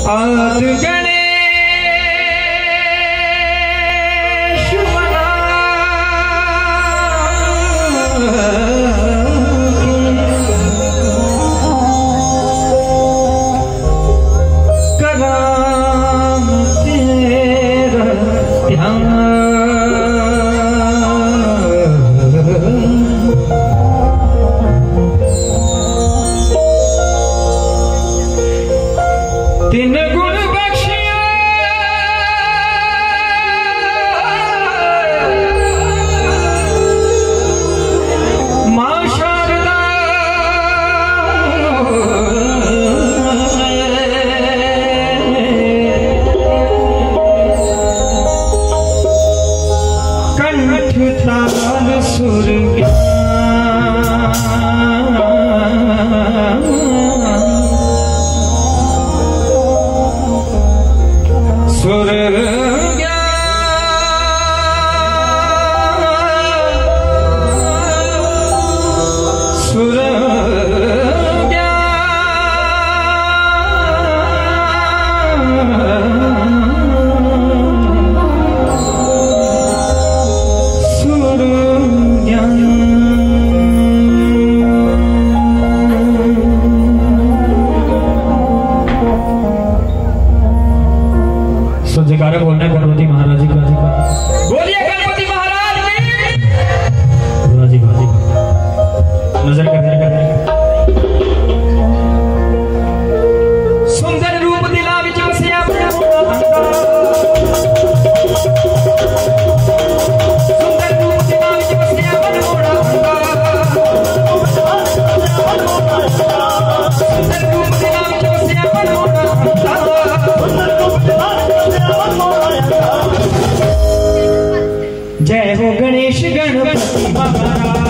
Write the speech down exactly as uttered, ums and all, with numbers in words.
आज गणेश मना कराम तेरा ध्यान तीन गुण बख्शिया मां शारदा कंठ ताल सुर सुर सुर जयकारा बोलना है गणपति महाराज जी का। बोलिए गणपति महाराज की। जी जी नजर कर सुंदर रूप दिला विच बसिया सुंदर रूप दिला विच बसिया मन मोड़ा सुंदर रूप दिला विच बसिया मन मोड़ा जय हो गणेश गणपति महाराज।